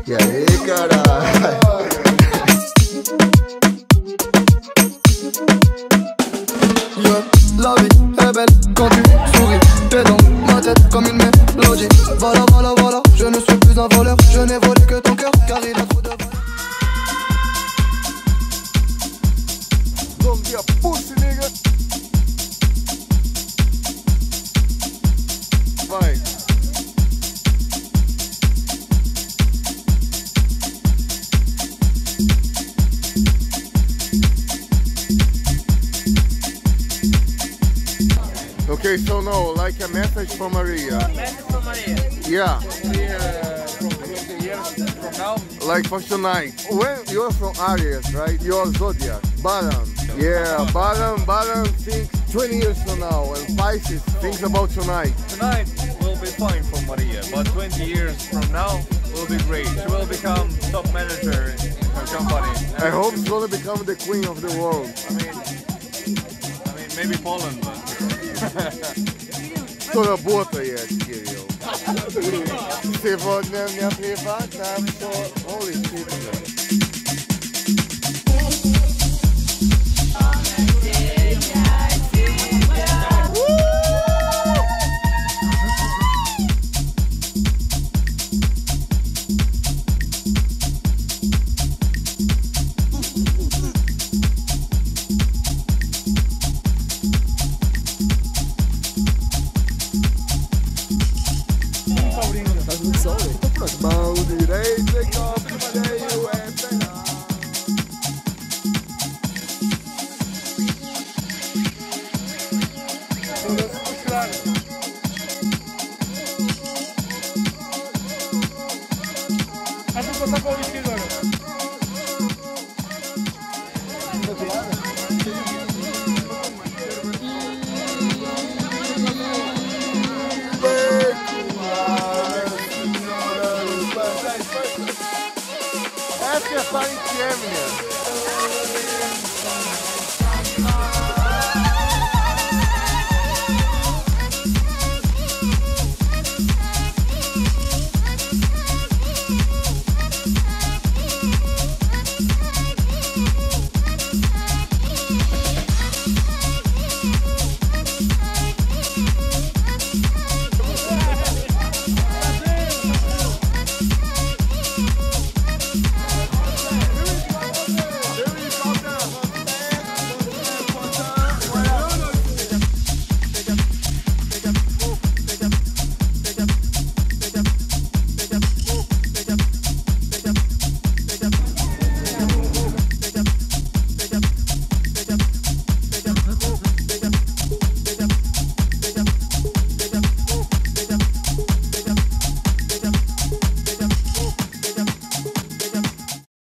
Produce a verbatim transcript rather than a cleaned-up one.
E aí, caralho? La vie est belle quand tu souris. T'es dans ma tête comme une mélodie. Voilà, voilà, voilà, je ne suis plus un voleur. Je n'ai volé que ton cœur car il a trop de valeur. Don't be a pussy, nigga. Vai. Okay, so no, like a message for Maria. Message for Maria. Yeah. Maybe, uh, from twenty years from now. Like for tonight. When you're from Aries, right? You're zodiac. Baran. Yeah, Baran, Baran thinks twenty years from now, and Pisces thinks about tonight. Tonight will be fine for Maria, but twenty years from now will be great. She will become top manager in her company. I hope she's gonna become the queen of the world. I mean, I mean maybe Poland, but. To работа jest, Kirill. Сегодня мне плевать на все. Holy shit, man. Mão direita e copo cheio é pegar. Acho que você pode vestir agora. Essa é a Emes.